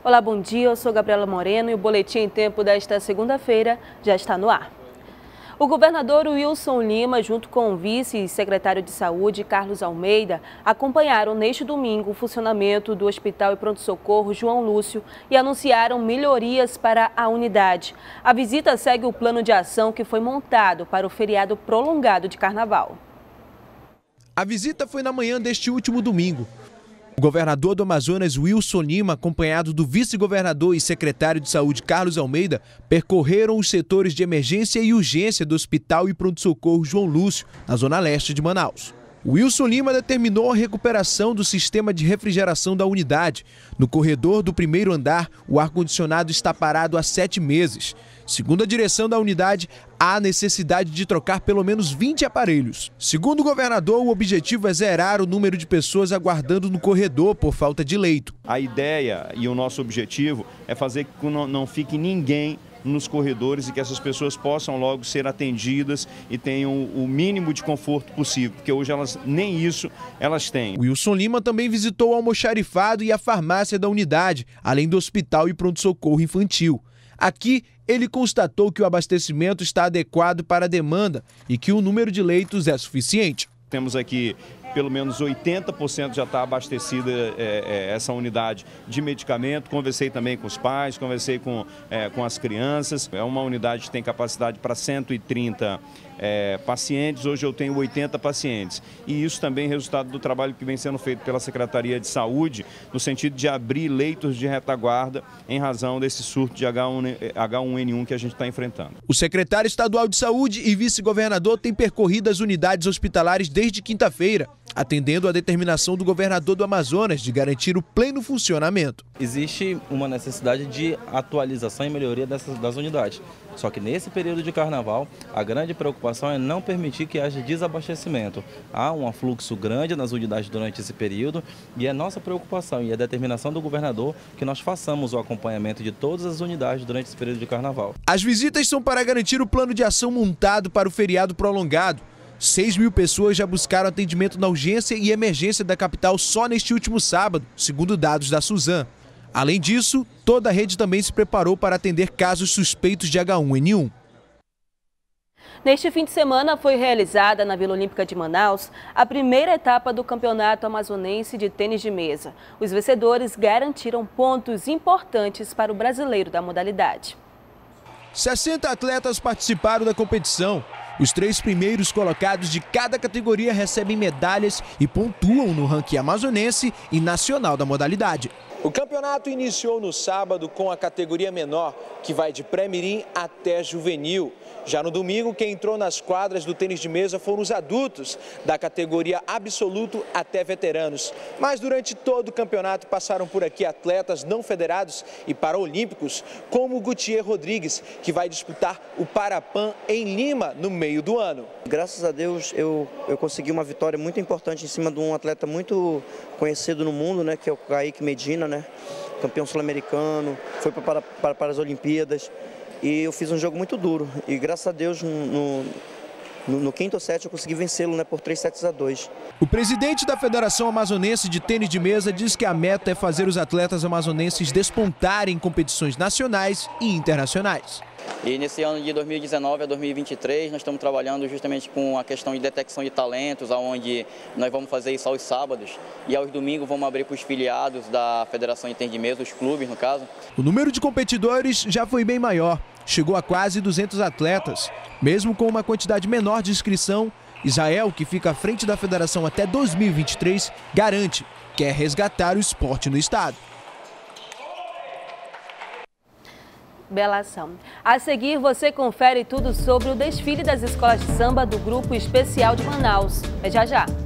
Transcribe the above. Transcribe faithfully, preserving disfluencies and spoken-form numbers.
Olá, bom dia, eu sou Gabriela Moreno e o Boletim em Tempo desta segunda-feira já está no ar. O governador Wilson Lima, junto com o vice-secretário de Saúde, Carlos Almeida, acompanharam neste domingo o funcionamento do Hospital e Pronto-Socorro João Lúcio e anunciaram melhorias para a unidade. A visita segue o plano de ação que foi montado para o feriado prolongado de Carnaval. A visita foi na manhã deste último domingo. O governador do Amazonas, Wilson Lima, acompanhado do vice-governador e secretário de Saúde, Carlos Almeida, percorreram os setores de emergência e urgência do Hospital e Pronto-Socorro João Lúcio, na zona leste de Manaus. Wilson Lima determinou a recuperação do sistema de refrigeração da unidade. No corredor do primeiro andar, o ar-condicionado está parado há sete meses. Segundo a direção da unidade, há necessidade de trocar pelo menos vinte aparelhos. Segundo o governador, o objetivo é zerar o número de pessoas aguardando no corredor por falta de leito. A ideia e o nosso objetivo é fazer com que não fique ninguém nos corredores e que essas pessoas possam logo ser atendidas e tenham o mínimo de conforto possível, porque hoje elas nem isso elas têm. Wilson Lima também visitou o almoxarifado e a farmácia da unidade, além do hospital e pronto-socorro infantil. Aqui, ele constatou que o abastecimento está adequado para a demanda e que o número de leitos é suficiente. Temos aqui pelo menos oitenta por cento já está abastecida é, é, essa unidade de medicamento. Conversei também com os pais, conversei com, é, com as crianças. É uma unidade que tem capacidade para cento e trinta é, pacientes, hoje eu tenho oitenta pacientes. E isso também é resultado do trabalho que vem sendo feito pela Secretaria de Saúde, no sentido de abrir leitos de retaguarda em razão desse surto de H um N um que a gente está enfrentando. O secretário estadual de Saúde e vice-governador têm percorrido as unidades hospitalares desde quinta-feira, atendendo à determinação do governador do Amazonas de garantir o pleno funcionamento. Existe uma necessidade de atualização e melhoria dessas, das unidades. Só que nesse período de carnaval, a grande preocupação é não permitir que haja desabastecimento. Há um afluxo grande nas unidades durante esse período e é nossa preocupação e a determinação do governador que nós façamos o acompanhamento de todas as unidades durante esse período de carnaval. As visitas são para garantir o plano de ação montado para o feriado prolongado. seis mil pessoas já buscaram atendimento na urgência e emergência da capital só neste último sábado, segundo dados da Suzam. Além disso, toda a rede também se preparou para atender casos suspeitos de H um N um. Neste fim de semana foi realizada na Vila Olímpica de Manaus a primeira etapa do Campeonato Amazonense de Tênis de Mesa. Os vencedores garantiram pontos importantes para o brasileiro da modalidade. sessenta atletas participaram da competição. Os três primeiros colocados de cada categoria recebem medalhas e pontuam no ranking amazonense e nacional da modalidade. O campeonato iniciou no sábado com a categoria menor, que vai de pré-mirim até juvenil. Já no domingo, quem entrou nas quadras do tênis de mesa foram os adultos, da categoria absoluto até veteranos. Mas durante todo o campeonato passaram por aqui atletas não federados e paraolímpicos, como o Gutier Rodrigues, que vai disputar o Parapan em Lima no meio do ano. Graças a Deus eu, eu consegui uma vitória muito importante em cima de um atleta muito conhecido no mundo, né, que é o Kaique Medina, né, campeão sul-americano, foi para, para, para as Olimpíadas. E eu fiz um jogo muito duro e graças a Deus no, no, no quinto set eu consegui vencê-lo, né, por três sets a dois. O presidente da Federação Amazonense de Tênis de Mesa diz que a meta é fazer os atletas amazonenses despontarem em competições nacionais e internacionais. E nesse ano de dois mil e dezenove a dois mil e vinte e três nós estamos trabalhando justamente com a questão de detecção de talentos, onde nós vamos fazer isso aos sábados e aos domingos vamos abrir para os filiados da Federação de Tênis de Mesa, os clubes no caso. O número de competidores já foi bem maior, chegou a quase duzentos atletas. Mesmo com uma quantidade menor de inscrição, Israel, que fica à frente da federação até dois mil e vinte e três, garante que quer resgatar o esporte no estado. Bela ação. A seguir, você confere tudo sobre o desfile das escolas de samba do Grupo Especial de Manaus. É já já.